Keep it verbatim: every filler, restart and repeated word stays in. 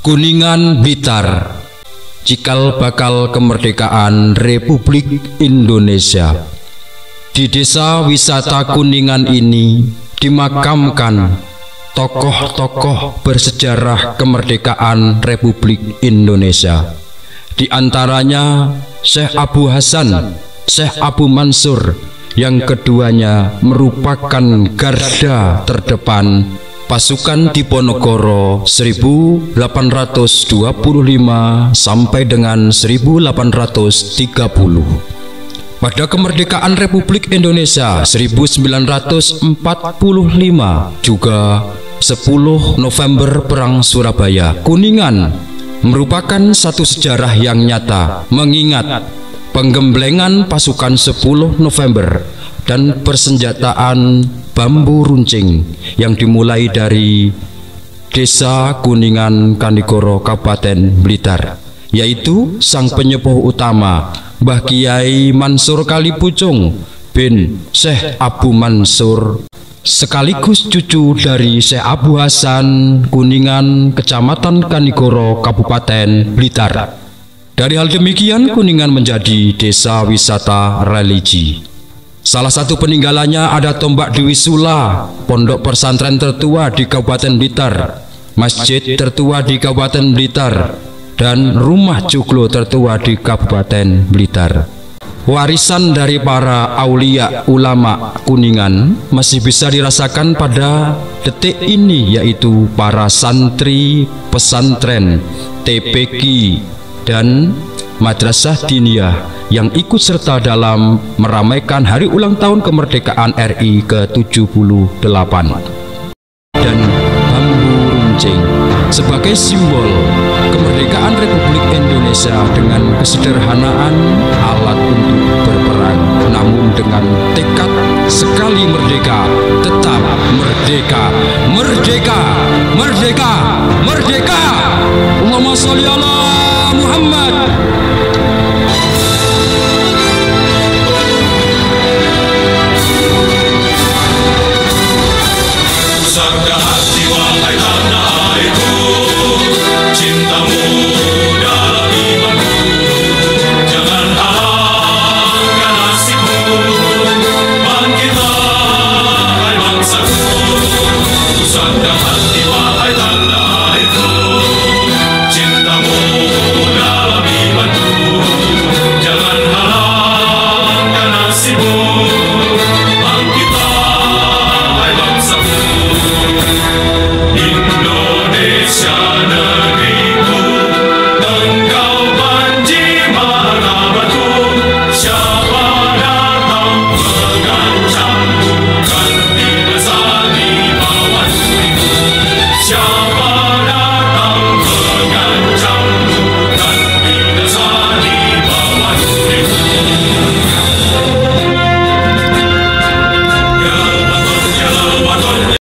Kuningan Blitar, cikal bakal kemerdekaan Republik Indonesia. Di desa wisata Kuningan ini dimakamkan tokoh-tokoh bersejarah kemerdekaan Republik Indonesia. Di antaranya Syekh Abu Hasan, Syekh Abu Mansur, yang keduanya merupakan garda terdepan pasukan Diponegoro seribu delapan ratus dua puluh lima sampai dengan seribu delapan ratus tiga puluh. Pada kemerdekaan Republik Indonesia seribu sembilan ratus empat puluh lima, juga sepuluh November Perang Surabaya, Kuningan merupakan satu sejarah yang nyata, mengingat penggemblengan pasukan sepuluh November dan persenjataan bambu runcing yang dimulai dari Desa Kuningan Kanigoro Kabupaten Blitar, yaitu sang penyepuh utama Mbah Kiai Mansur Kalipucung bin Syekh Abu Mansur, sekaligus cucu dari Syekh Abu Hasan Kuningan, Kecamatan Kanigoro, Kabupaten Blitar. Dari hal demikian, Kuningan menjadi desa wisata religi. Salah satu peninggalannya ada tombak Dewi Sula, pondok pesantren tertua di Kabupaten Blitar, masjid tertua di Kabupaten Blitar, dan rumah joglo tertua di Kabupaten Blitar. Warisan dari para aulia ulama Kuningan masih bisa dirasakan pada detik ini, yaitu para santri pesantren, T P Q, dan Madrasah Diniyah yang ikut serta dalam meramaikan hari ulang tahun kemerdekaan R I ke tujuh puluh delapan. Dan bambu runcing sebagai simbol kemerdekaan Republik Indonesia dengan kesederhanaan alat untuk berperang, namun dengan tekad sekali merdeka tetap merdeka, merdeka, merdeka, merdeka. Allahumma sholli ala Muhammad.